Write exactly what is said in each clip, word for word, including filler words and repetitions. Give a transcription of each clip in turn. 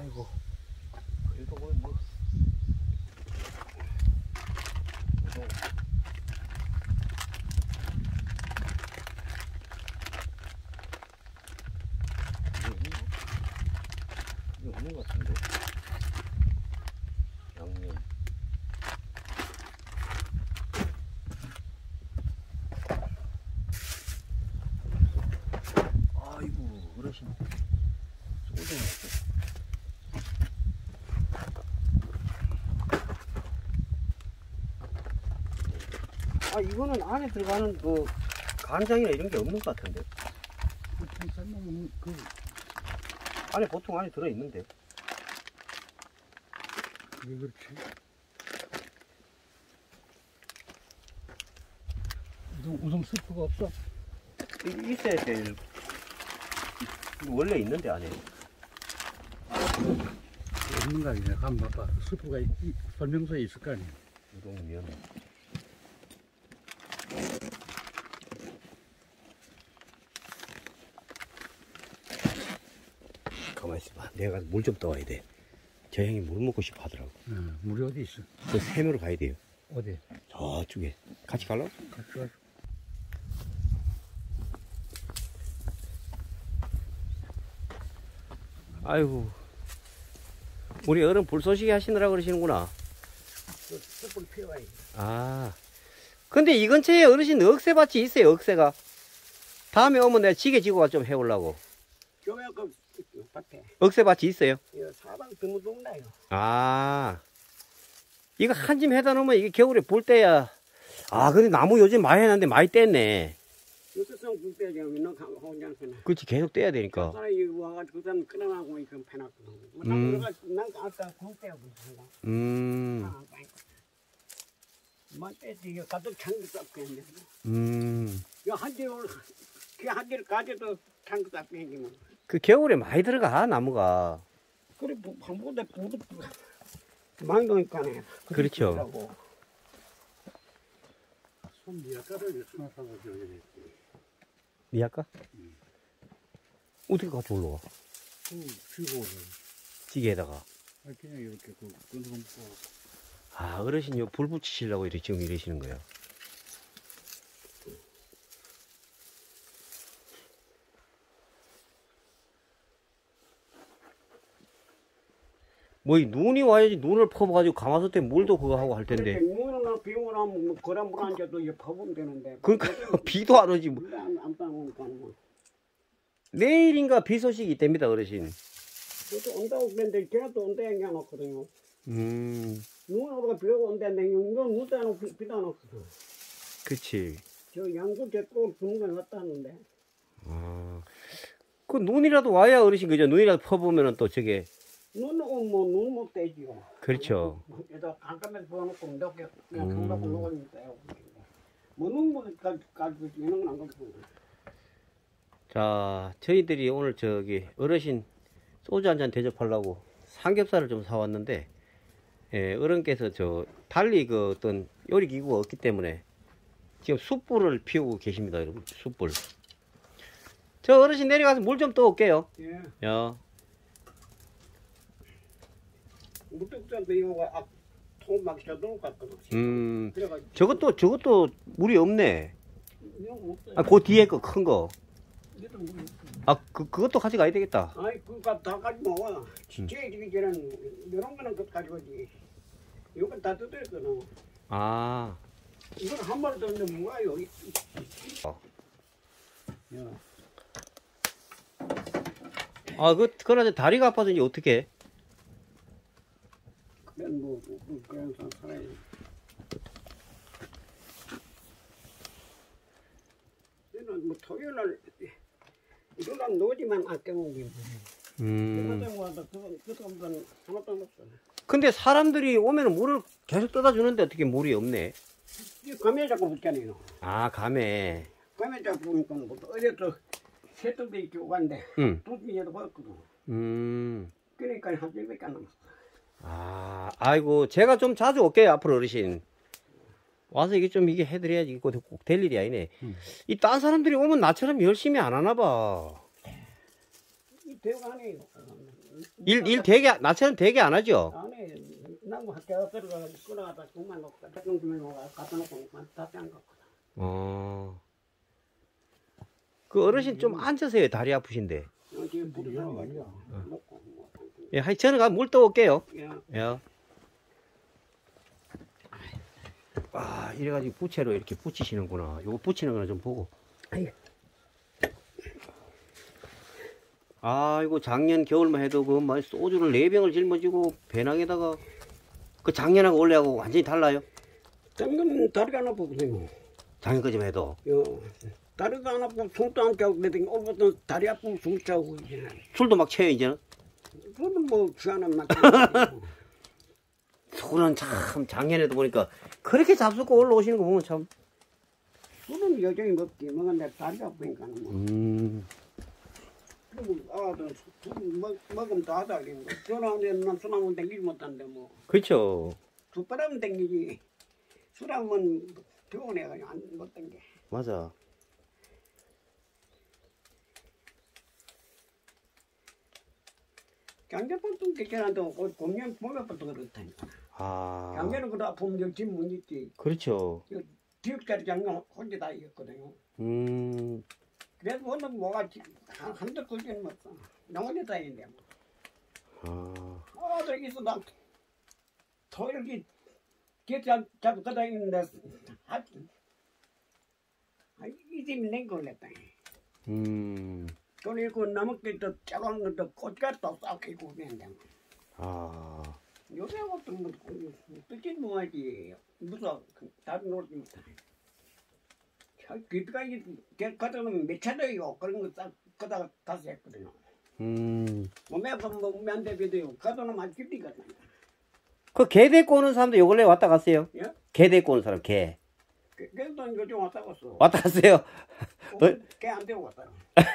아이고. 그래도 뭐, 뭐. 이거 없는 것 같은데. 양념. 아이고, 어르신. 소주 먹었어. 아, 이거는 안에 들어가는 그 간장이나 이런 게 없는 것 같은데. 그 안에 보통 안에 들어 있는데. 왜 그렇지? 우동, 우동 스프가 없어? 이- 있어야 돼. 원래 있는데 안에. 없는가 아니냐? 한번 봐봐. 스프가 이, 이 설명서에 있을 거 아니야? 우동면. 가만히 있어봐. 내가 물 좀 떠와야 돼. 저 형이 물 먹고 싶어 하더라고. 어, 물이 어디 있어? 저 세면으로 가야 돼요. 어디? 저쪽에. 같이 갈라고? 같이 가서. 아이고. 우리 어른 불쏘시개 하시느라 그러시는구나. 스프를 피워야 돼. 아. 근데 이 근처에 어르신 억새밭이 있어요, 억새가. 다음에 오면 내가 지게 지고가 좀 해오려고. 교회 그 밭에. 억새밭이 있어요? 이거 사방 드무드무나요. 아. 이거 한 짐 해다 놓으면 이게 겨울에 볼 때야. 아, 근데 나무 요즘 많이 해놨는데 많이 뗐네. 요새성 불때 지금 있는 혼자서는. 그렇지, 계속 떼야 되니까. 사람이 와가지고 그 사람 끊어가고 이거 패놨거든. 음. 난 아까 불때하고 있어. 음, 맞대지 이거 가득 찬거 싹 했네. 음. 이거 한 개를 그한 개를 가져도 찬거 싹 빼기면. 그 겨울에 많이 들어가, 나무가. 그래 방보다 부득 망도니까네. 그렇죠. 손 미약가를 수납하고 저기 미약가? 음. 어떻게 같이 올라와? 그 쥐고 찌개에다가. 아 그냥 이렇게 그 끈끈 아, 어르신요, 불 붙이시려고 이렇게 지금 이러시는 거예요. 뭐, 이 눈이 와야지 눈을 퍼봐가지고 가마솥에 물도 그거 하고 할 텐데. 눈이나 비오나 뭐 그런 물 앉아도 이제 퍼보면 되는데. 그러니까 비도 안 오지. 뭐. 안안 빠오니까 뭐. 내일인가 비 소식이 있답니다, 어르신. 그것도 온다고 그랬는데 걔도 온다 얘기해놨거든요. 음, 눈 오고 비 오고 온다는데 이건 눈도 안 오고 비도 안 왔거든. 그치. 저 양구 데리고 주는 건 왔다는데. 아, 그 눈이라도 와야 어르신 그죠? 눈이라도 퍼보면은 또 저게. 눈 오면 뭐눈 못 떼지요. 그렇죠. 여기다 깜깜해서 부어놓고 이렇게 그냥 강박을 놓으니까 뭐눈 뭐 가지고 이런 건 안 가지고. 자, 저희들이 오늘 저기 어르신 소주 한 잔 대접하려고 삼겹살을 좀 사왔는데, 예, 어른께서 저 달리 그 어떤 요리 기구가 없기 때문에 지금 숯불을 피우고 계십니다, 여러분. 숯불. 저 어르신 내려가서 물 좀 떠올게요. 예. 야. 무뚝뚝 이거 앞 통막 셔도 갔거든. 음, 그래가지고 저것도, 저것도 물이 없네. 이거 없어요. 아, 그 뒤에 거 큰 거. 이것도 물이 없어. 아, 그, 그것도 가져가야 되겠다. 아이 그거 다 가지고 먹어. 제일 저는 이런 거는 그 가지고지. 이건 다 뜯어있거든. 아. 이건 한 마리 더 있는데 뭐야 여기. 어. 야. 아, 그, 그러나 다리가 아파서 이제 어떻게? 그래 뭐, 뭐 그런 사람 살아야지. 얘는 뭐 토요일 날 이거랑 노지만 아껴먹기. 음. 그거 와도 그거 그거 한번 하나도 안 없어. 근데 사람들이 오면 물을 계속 떠다 주는데 어떻게 물이 없네? 이 감에 자꾸 붙잖아요. 아, 감에. 감에 자꾸 보니까 뭐 어제도 새똥도 있게 오갔는데 응. 동기에도 보였거든. 음. 그러니까 한 일백개 안 남았어. 아, 아이고, 제가 좀 자주 올게요, 앞으로 어르신. 와서 이게 좀 이게 해드려야지. 이거 꼭 될 일이 아니네. 음. 이 딴 사람들이 오면 나처럼 열심히 안 하나 봐. 대우 안 해요. 일, 일 되게, 낮에는 되게 안 하죠? 안 해. 나무 학교 들어가서 끌어가다 그만 놓고 갖다 놓고 갖다 놓고 다시 안 갖고. 어. 그 어르신 좀 앉으세요. 다리 아프신데. 어, 지금 부르는 거 아니야. 놓고. 예, 하여 저는 가서 물 떠올게요. 예. 예. 아, 이래가지고 부채로 이렇게 붙이시는구나. 요거 붙이는 거나 좀 보고. 아이고. 아이고, 작년 겨울만 해도 그, 막 소주를 네 병을 짊어지고, 배낭에다가, 그 작년하고 올해하고 완전히 달라요? 작년 다리가 안 아프거든요. 작년 거지만 해도. 요. 다리가 안 아프고 숨도 안 차고 그랬더니 올부터 다리 아프고 숨 차고 이제. 술도 막 채요, 이제는? 그거는 뭐 취하는 맛. 술은 참, 작년에도 보니까, 그렇게 잡수고 올라오시는 거 보면 참. 술은 여전히 먹지. 먹었는데 다리가 아프니까 뭐. 음. 아들 먹 먹으면 다 하다 이거. 전화하면 술 한번 땡기지 못한데 뭐. 그렇죠. 두 바람 땡기지. 술 한번 병원해가지고 안못 땡겨. 맞아. 장제법도 괜찮은데 공연 보면부터 그렇다니까. 아. 장제는 그다 보면 질문 있지. 그렇죠. 기억자리 장면 혼자 다 이겼거든요. 음. 그래서 오늘 뭐가 한 한두 걸리는 뭐 나 혼자 다 있는데. 아. 아들 있어 나 토요일 기자 잡고 가다 있는데 아 이집이 낸 걸렸다. 음. 그리고 나머지 또 작은 것도 꽃가루 또 싸우고 그랬는데. 아. 요새 것도 뭐 뜻이 뭐하지 무서 다른 놀지 못해. 그때까지 걔가서는 몇 차례요 그런 거싹 그다가 다시 했거든요. 음. 몸에 아프면 몸에 안 되거든요. 가서는 많이 깊이거든요. 그 개 데리고 오는 사람도 요 근래 왔다 갔어요? 예? 개 데리고 오는 사람, 개. 걔도 요즘 왔다 갔어. 왔다 갔어요? 걔안 되고 왔다.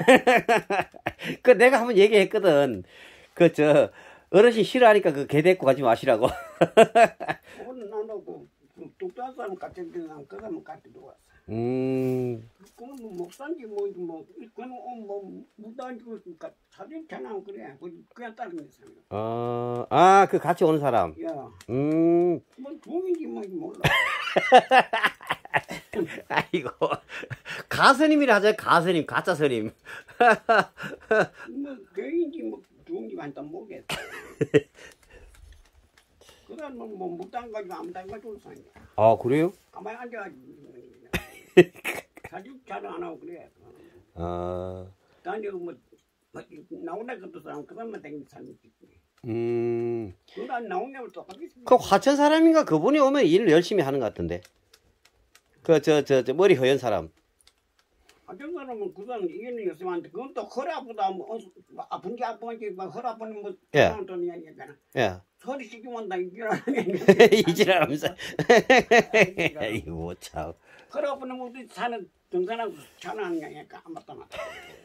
그 내가 한번 얘기했거든. 그 저 어르신 싫어하니까 그 개 데리고 가지 마시라고. 오늘 나도 그 뚝딱한 사람 같이 들어가면 그 사람 같이 들어왔어. 음. 그건 뭐 목사인지 뭐지 뭐 그건 뭐 무당인지 그 사진 전화하고 그래. 그냥 다른 사람. 어, 아, 그 같이 오는 사람. 야, 음. 뭐 종인지 뭐지 몰라. 아이고. 가스님이라 하죠, 가스님, 가짜 스님. 뭐 교인지 뭐 종인지 완전 모르겠어. 그 사람은 뭐 무당 가지고 아무당 가지고 사냐. 아, 그래요? 가만히 앉아가지고 사진 잘 안 하고 그래. 아. 다니고 뭐 나오나 것도 사람 그 사람만 댕기 사는 지. 음. 그안 나오냐고 똑같이. 그 화천 사람인가 그분이 오면 일을 열심히 하는 것 같던데. 그 저 저 저 머리 허연 사람. 어떤 사람은 그 사람 이해는 있으면 그건 또 허리 아프다 뭐 아픈지 아픈지 막 허리 아프는 뭐 예. 그런 돈 이야기잖아. 예. 허리 시키면 다 이지라는 이지라면서. 아이고 참. 허리 아프는 분들이 사는 등산하고 차는 거니까 안 맞다 맞다.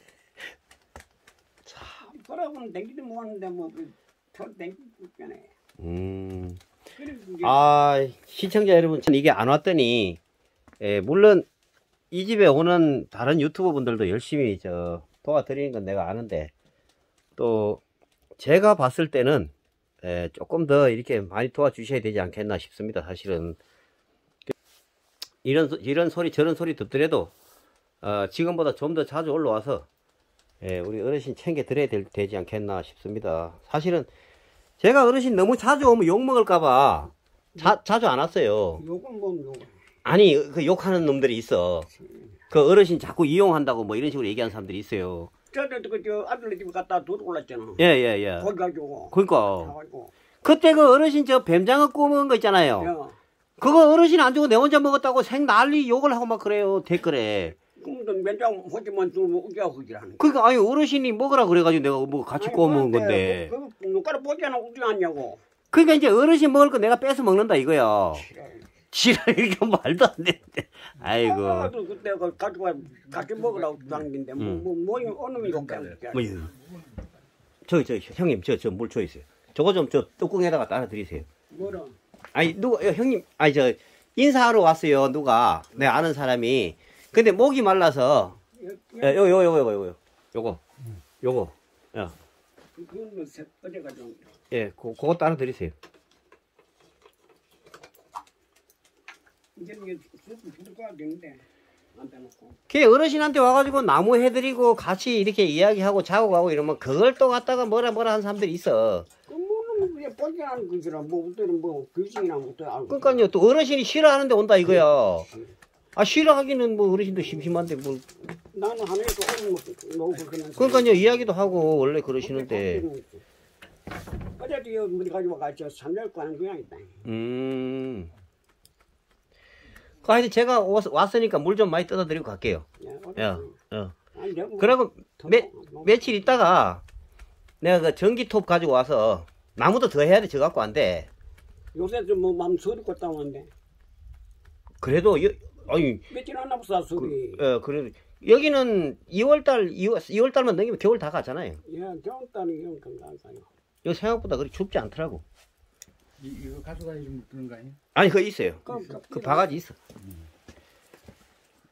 참 허리 아프는 댕기도 못하는데 뭐저 댕기고 있잖아요. 음. 그리고 이제 아, 시청자 여러분, 전 이게 안 왔더니, 예, 물론 이 집에 오는 다른 유튜버 분들도 열심히 저 도와드리는 건 내가 아는데, 또 제가 봤을 때는 예, 조금 더 이렇게 많이 도와주셔야 되지 않겠나 싶습니다. 사실은 이런 소- 이런 소리 저런 소리 듣더라도 어, 지금보다 좀 더 자주 올라와서 예, 우리 어르신 챙겨 드려야 될, 되지 않겠나 싶습니다. 사실은 제가 어르신 너무 자주 오면 욕 먹을까봐 자, 자주 안 왔어요. 요건 뭐 요건. 아니, 그 욕하는 놈들이 있어. 그 어르신 자꾸 이용한다고 뭐 이런 식으로 얘기하는 사람들이 있어요. 저저 저 아들 집 갔다 돌 올랐잖아. 예, 예, 예. 거기 가지고. 그러니까. 가지고. 그때 그 어르신 저 뱀장어 구워 먹은 거 있잖아요. 야, 그거 어르신 안 주고 내 혼자 먹었다고 생 난리 욕을 하고 막 그래요. 댓글에. 그럼도 맨장 호지만 두면 우기야 후지라는. 그러니까 아니 어르신이 먹으라 그래가지고 내가 뭐 같이 구워 먹은 건데. 그, 그 눈가루 보지않아 우지 않냐고. 그러니까 이제 어르신 먹을 거 내가 뺏어 먹는다 이거야. 지랄 이게 말도 안 되는데. 아이고. 아도 그때 그 가지고 같이 먹으라고 당긴데 뭐뭐 어느 놈이 욕해. 뭐 이거. 저기 저 형님 저 저 물 줘 있어요. 저거 좀 저 뚜껑에다가 따라 드리세요. 뭐라? 아니 누가 어, 형님 아니 저 인사하러 왔어요 누가 내 아는 사람이. 근데 목이 말라서 요 요 요 요 요 요 요거 요거 야 그건 뭐 새- 어제 가져온 거. 예, 그, 그거 따라 드리세요. 이제 이게 수프 부족해야 되는데 안 대놓고. 걔 어르신한테 와가지고 나무 해드리고 같이 이렇게 이야기하고 자고 가고 이러면 그걸 또 갖다가 뭐라 뭐라 하는 사람들이 있어. 그 뭐는 그냥 뻔뻔한 거지라 뭐 어때는 뭐 귀신이나 뭐 어때 알고. 그러니까요, 또 어르신이 싫어하는데 온다 이거야. 아, 싫어하기는 뭐 어르신도 심심한데 뭐. 나는 하늘에서 오는 거 놓고 그냥. 그러니까요, 이야기도 하고 원래 그러시는데. 어제도 여 우리 가지고 가서 삼절 가는 그냥 있다. 음. 그 하여튼 제가 왔- 왔으니까 물 좀 많이 떠다 드리고 갈게요. 야, 어. 그리고 매, 며칠 있다가 내가 그 전기톱 가지고 와서 나무도 더 해야 돼. 저 갖고 안 돼. 요새 좀뭐 마음 소리 걷다 오는데 그래도 여, 아니 며칠 안 남았어 소리. 어 그래도 여기는 이월달 이월 이월달만 넘기면 겨울 다 가잖아요. 예, 겨울 달에 이런 건가 사요. 여기 생각보다 그렇게 춥지 않더라고. 이, 이거 가져다니면 먹는 거 아니야? 아니 그거 있어요. 그, 그, 그 바가지 있어. 음.